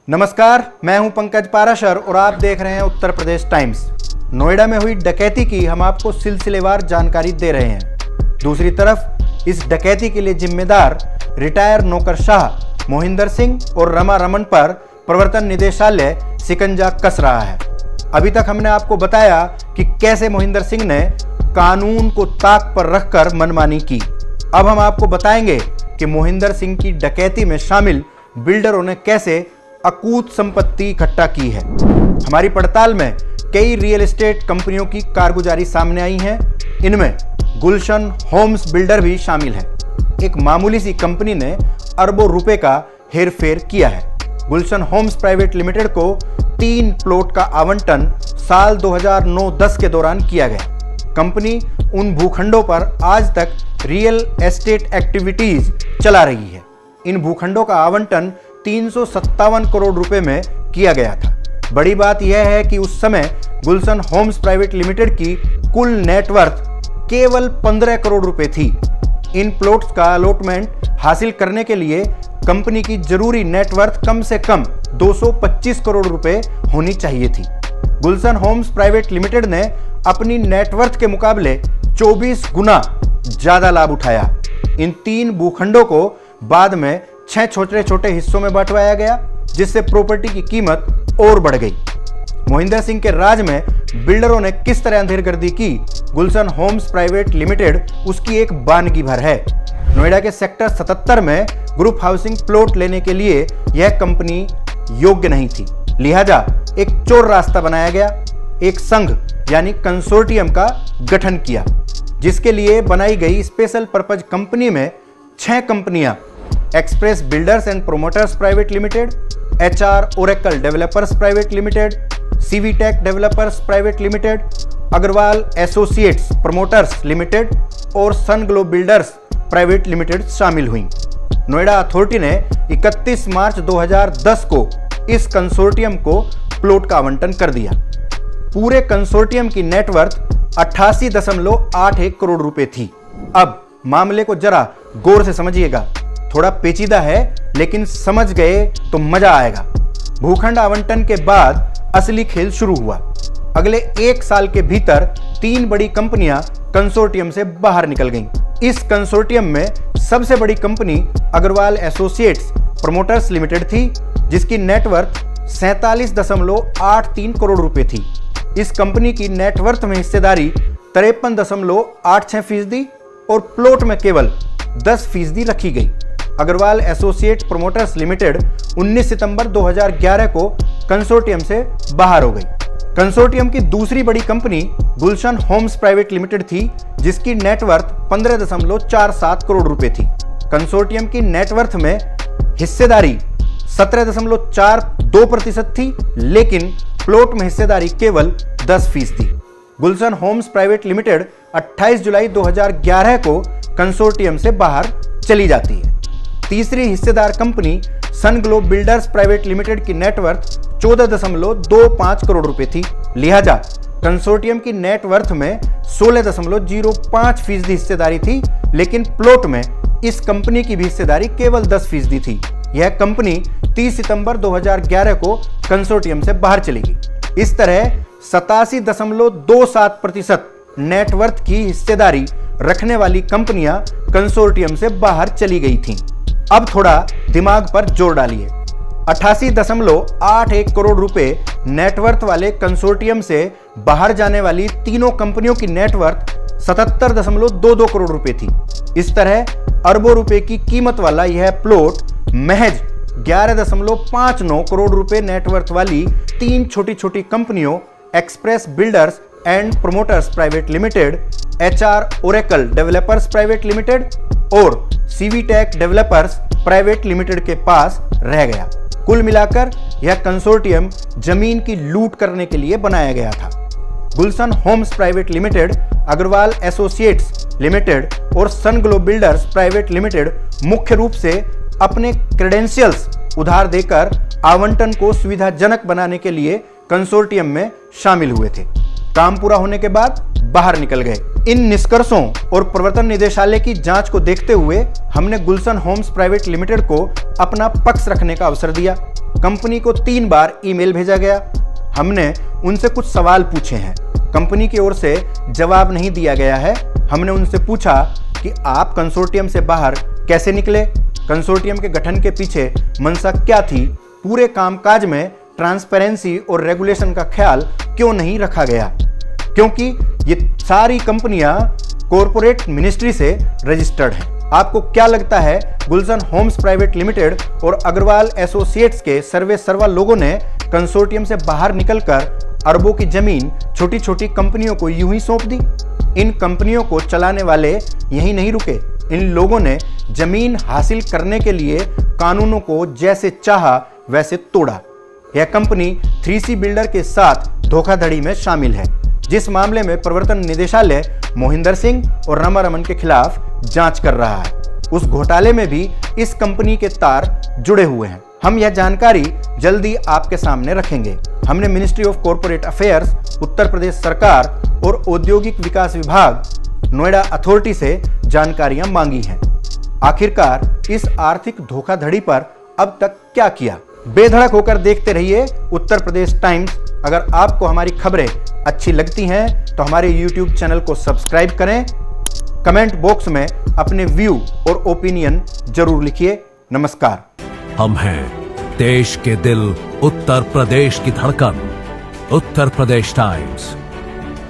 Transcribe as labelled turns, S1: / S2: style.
S1: नमस्कार, मैं हूं पंकज पाराशर और आप देख रहे हैं उत्तर प्रदेश टाइम्स। नोएडा में हुई डकैती की हम आपको सिलसिलेवार जानकारी दे रहे हैं। दूसरी तरफ इस डकैती के लिए जिम्मेदार रिटायर नौकरशाह मोहिंदर सिंह और रमा रमन पर प्रवर्तन निदेशालय शिकंजा कस रहा है। अभी तक हमने आपको बताया कि कैसे मोहिंदर सिंह ने कानून को ताक पर रखकर मनमानी की। अब हम आपको बताएंगे कि मोहिंदर सिंह की डकैती में शामिल बिल्डरों ने कैसे अकूत संपत्ति इकट्ठा की है। हमारी पड़ताल में कई रियल एस्टेट कंपनियों की कारगुजारी सामने आई है। इनमें गुलशन होम्स बिल्डर भी शामिल है। एक मामूली सी कंपनी ने अरबों रुपए का हेरफेर किया है। गुलशन होम्स प्राइवेट लिमिटेड को 3 प्लॉट का आवंटन साल 2009-10 के दौरान किया गया। कंपनी उन भूखंडों पर आज तक रियल एस्टेट एक्टिविटीज चला रही है। इन भूखंडों का आवंटन 357 करोड़ रुपए में किया गया था। बड़ी बात यह है कि उस समय गुलशन होम्स प्राइवेट लिमिटेड की कुल नेटवर्थ केवल 15 करोड़ रुपए थी। इन प्लॉट्स का अलॉटमेंट हासिल करने के लिए कंपनी की जरूरी नेटवर्थ कम से कम 225 करोड़ रुपए होनी चाहिए थी। गुलशन होम्स प्राइवेट लिमिटेड ने अपनी नेटवर्थ के मुकाबले 24 गुना ज्यादा लाभ उठाया। इन 3 भूखंडों को बाद में 6 छोटे छोटे हिस्सों में बंटवाया गया, जिससे प्रॉपर्टी की कीमत और बढ़ गई। मोहिंदर सिंह के राज में बिल्डरों ने किस तरह अंधेरगर्दी की, गुलशन होम्स प्राइवेट लिमिटेड उसकी एक बानगी भर है। नोएडा के सेक्टर 77 में ग्रुप हाउसिंग प्लॉट लेने के लिए यह कंपनी योग्य नहीं थी, लिहाजा एक चोर रास्ता बनाया गया। एक संघ यानी कंसोर्टियम का गठन किया, जिसके लिए बनाई गई स्पेशल पर्पज कंपनी में 6 कंपनियां express builders and promoters private limited, HR Oracle developers private limited, Civitech developers private limited, Agarwal associates promoters limited और sun glow builders private limited शामिल हुई। नोएडा अथॉरिटी ने 31 मार्च 2010 को इस कंसोर्टियम को प्लॉट का आवंटन कर दिया। पूरे कंसोर्टियम की नेटवर्थ 88.81 करोड़ रुपए थी। अब मामले को जरा गौर से समझिएगा, थोड़ा पेचीदा है लेकिन समझ गए तो मजा आएगा। भूखंड आवंटन के बाद असली खेल शुरू हुआ। अगले 1 साल के भीतर 3 बड़ी कंपनियां कंसोर्टियम से बाहर निकल गईं। इस कंसोर्टियम में सबसे बड़ी company Agarwal associates promoters limited थी, जिसकी नेटवर्थ 47.83 करोड़ रुपए थी। इस कंपनी की नेटवर्थ में हिस्सेदारी 53.86% और प्लॉट में केवल 10% रखी गई। अग्रवाल एसोसिएट प्रमोटर्स लिमिटेड 19 सितंबर 2011 को कंसोर्टियम से बाहर हो गई। कंसोर्टियम की दूसरी बड़ी company Gulshan homes private limited थी, जिसकी नेटवर्थ 15.47 करोड़ रुपए थी। कंसोर्टियम की नेटवर्थ में हिस्सेदारी 17.42% थी, लेकिन प्लॉट में हिस्सेदारी केवल 10% थी। गुलशन होम्स प्राइवेट लिमिटेड 28 जुलाई 2011 को कंसोर्टियम से बाहर चली जाती है। तीसरी हिस्सेदार company sun glow builders private limited की नेटवर्थ 14.25 करोड़ रुपए थी, लिहाजा कंसोर्टियम की नेटवर्थ में 16.05% हिस्सेदारी थी, लेकिन प्लॉट में इस कंपनी की भी हिस्सेदारी केवल 10% थी। यह कंपनी 30 सितंबर 2011 को कंसोर्टियम से बाहर चली गई। इस तरह 87.27% नेटवर्थ की हिस्सेदारी रखने वाली कंपनियां कंसोर्टियम से बाहर चली गई थीं। अब थोड़ा दिमाग पर जोर डालिए। 88.81 करोड़ रुपए नेटवर्थ वाले कंसोर्टियम से बाहर जाने वाली तीनों कंपनियों की नेटवर्थ 77.22 करोड़ रुपए थी। इस तरह अरबों रुपए की कीमत वाला यह प्लॉट महज 11.59 करोड़ रुपए नेटवर्थ वाली 3 छोटी छोटी कंपनियों express builders and promoters private limited, HR Oracle developers private limited और सीवीटेक डेवलपर्स प्राइवेट लिमिटेड के पास रह गया। कुल मिलाकर यह कंसोर्टियम जमीन की लूट करने के लिए बनाया गया था। Gulshan homes private limited, Agarwal associates limited और sun glow builders private limited मुख्य रूप से अपने क्रेडेंशियल्स उधार देकर आवंटन को सुविधाजनक बनाने के लिए कंसोर्टियम में शामिल हुए थे। काम पूरा होने के बाद बाहर निकल गए। इन निष्कर्षों और प्रवर्तन निदेशालय की जांच को देखते हुए हमने गुलशन होम्स प्राइवेट लिमिटेड को अपना पक्ष रखने का अवसर दिया। कंपनी को 3 बार ईमेल भेजा गया। हमने उनसे कुछ सवाल पूछे हैं, कंपनी की ओर से जवाब नहीं दिया गया है। हमने उनसे पूछा कि आप कंसोर्टियम से बाहर कैसे निकले, कंसोर्टियम के गठन के पीछे मंशा क्या थी, पूरे कामकाज में ट्रांसपेरेंसी और रेगुलेशन का ख्याल क्यों नहीं रखा गया, क्योंकि ये सारी कंपनियां कॉरपोरेट मिनिस्ट्री से रजिस्टर्ड हैं। आपको क्या लगता है गुलशन होम्स प्राइवेट लिमिटेड और अग्रवाल एसोसिएट्स के सर्वे सर्वा लोगों ने कंसोर्टियम से बाहर निकलकर अरबों की जमीन छोटी छोटी कंपनियों को यूं ही सौंप दी? इन कंपनियों को चलाने वाले यहीं नहीं रुके, इन लोगों ने जमीन हासिल करने के लिए कानूनों को जैसे चाहा वैसे तोड़ा। यह कंपनी 3C बिल्डर के साथ धोखाधड़ी में शामिल है, जिस मामले में प्रवर्तन निदेशालय मोहिंदर सिंह और रमारमन के खिलाफ जांच कर रहा है। उस घोटाले में भी इस कंपनी के तार जुड़े हुए हैं। हम यह जानकारी जल्दी आपके सामने रखेंगे। हमने ministry of corporate affairs, Uttar Pradesh सरकार और औद्योगिक विकास विभाग, नोएडा अथॉरिटी से जानकारियां मांगी हैं। आखिरकार इस आर्थिक धोखाधड़ी पर अब तक क्या किया? बेधड़क होकर देखते रहिए उत्तर प्रदेश टाइम्स। अगर आपको हमारी खबरें अच्छी लगती हैं तो हमारे YouTube चैनल को सब्सक्राइब करें। कमेंट बॉक्स में अपने व्यू और ओपिनियन जरूर लिखिए। नमस्कार।
S2: हम हैं देश के दिल, उत्तर प्रदेश की धड़कन, उत्तर प्रदेश टाइम्स।